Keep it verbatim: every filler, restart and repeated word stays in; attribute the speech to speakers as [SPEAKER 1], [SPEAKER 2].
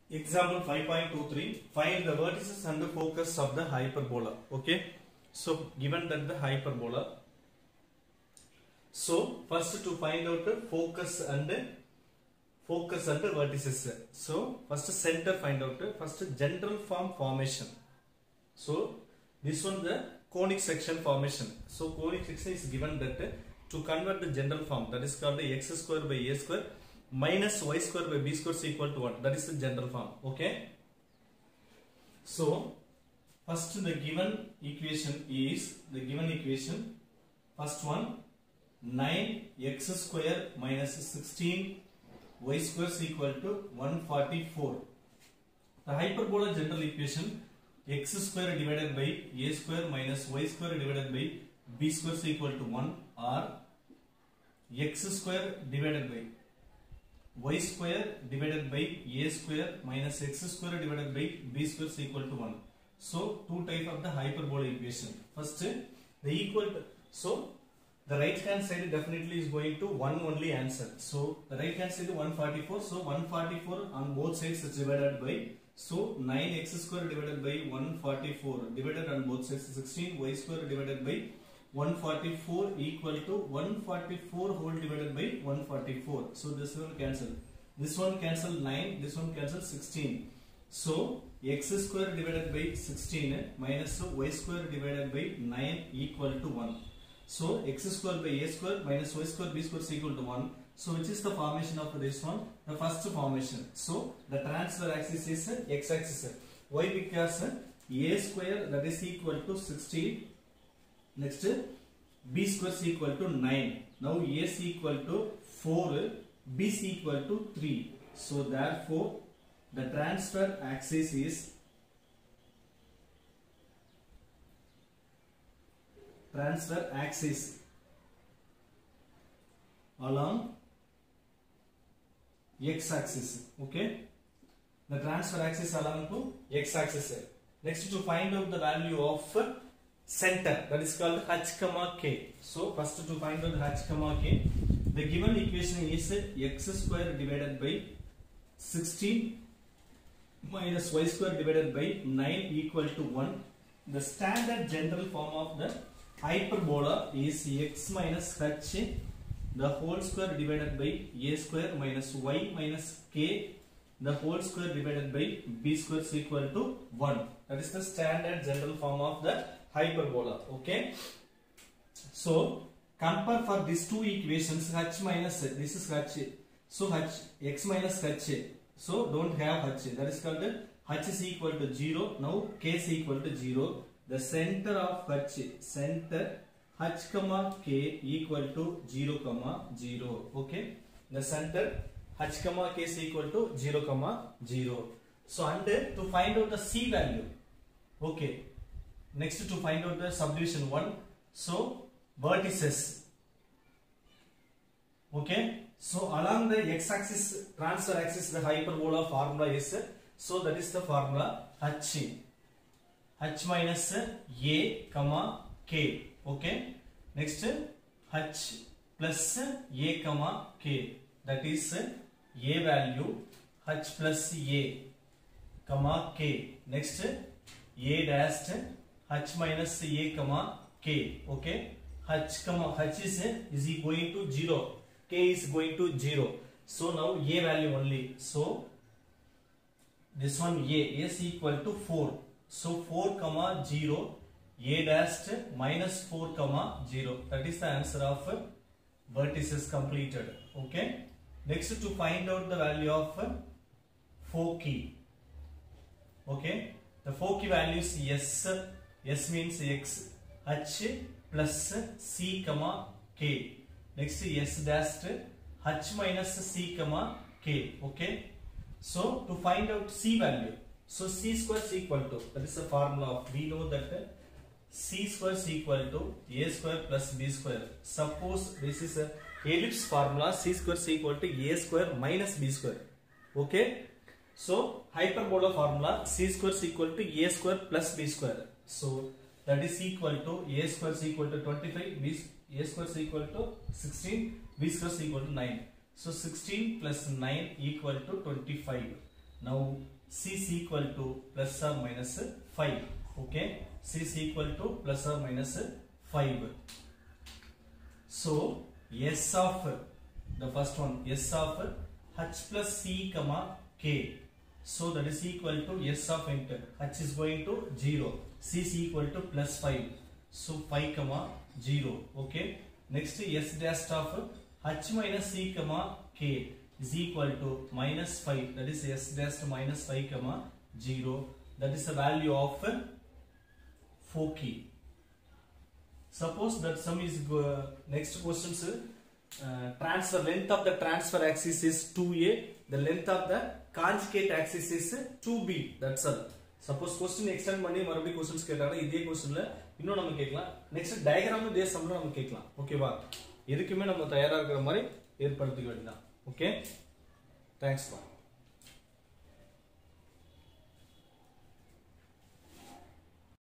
[SPEAKER 1] Example five point two three. Find the vertices and the focus of the hyperbola. Okay. So given that the hyperbola. So first to find out the focus and focus and the vertices. So first center find out. First general form formation. So this one the conic section formation. So conic section is given that to convert the general form, that is called the x square by a square minus y square by b square is equal to one. That is the general form. Okay. So first the given equation is the given equation. First one nine x square minus sixteen y square is equal to one forty-four. The hyperbola general equation x square divided by a square minus y square divided by b square is equal to one, or x square divided by y square divided by a square minus x square divided by b square is equal to one. So two type of the hyperbola equation. First the equal to, so the right hand side definitely is going to one only answer. So the right hand side one forty-four. So one forty-four on both sides is divided by, so nine x square divided by one forty-four divided on both sides sixteen y square divided by one forty-four equal to one forty-four whole divided by one forty-four. So this one cancel. This one cancel nine. This one cancel sixteen. So x square divided by sixteen minus y square divided by nine equal to one. So x square by a square minus y square b square is equal to one. So which is the formation of this one? The first formation. So the transfer axis is x axis. Why? Because a square that is equal to sixteen. Next b square is equal to nine. Now a is equal to four, b is equal to three. So therefore the transfer axis is transfer axis along x axis. Okay, the transfer axis along to x axis. Next to find out the value of center, that is called h comma k. So first to find out h comma k, the given equation is x square divided by sixteen minus y square divided by nine equal to one. The standard general form of the hyperbola is x minus h the whole square divided by a square minus y minus k the whole square divided by b square is equal to one. That is the standard general form of the hyperbola. Okay. So compare for these two equations, h minus this is h. So h x minus h. So don't have h. That is called h is equal to zero. Now k is equal to zero. The center of h, center h comma k equal to zero comma zero. Okay. The center h comma k is equal to zero comma zero. So and to find out the c value. Okay. Next to find out the subdivision one. So vertices. Okay. So along the x axis, transfer axis, the hyperbola formula is, so that is the formula h. h minus a comma k. Okay. Next h plus a comma k. That is a value h plus a comma k. Next a dash h minus a comma k. Okay. h comma h is is going to zero. K is going to zero. So now a value only. So this one a is equal to four. So four comma zero, a dash minus four comma zero. That is the answer of vertices completed. Okay. Next to find out the value of foci. Okay. The foci value is s. S means x, h plus c comma k. Next s dash h minus c comma k. Okay. So to find out c value, so c square is equal to, that is the formula of, we know that c square is equal to a square plus b square. Suppose this is a ellipse formula, c square is equal to a square minus b square. Okay. So hyperbola formula, c square is equal to a square plus b square. So that is equal to a square is equal to twenty-five, b a square is equal to sixteen, b square is equal to nine. So sixteen plus nine equal to twenty-five. now c is equal to plus or minus five. Okay, c is equal to plus or minus five. So s of the first one, s of h plus c comma k, so that is equal to s of int h is going to zero, c is equal to plus five, so five comma zero. Okay, next s dash of h minus c comma k is equal to minus five, that is s dash minus five comma zero, that is the value of four key. Suppose that sum is uh, next questions, uh, transfer length of the transfer axis is two a, the length of the conjugate axis is two b, that's all. Suppose question extend பண்ணி மறுபடியும் questions கேட்டாங்கன்னா இதே questionல இன்னும் நம்ம கேட்கலாம். next diagram இதே sumல நம்ம கேட்கலாம். ஓகேவா, எதுக்குமே நம்ம தயாரா இருக்கிற மாதிரி ஏற்படுத்திக்க வேண்டியதான். Okay, thanks for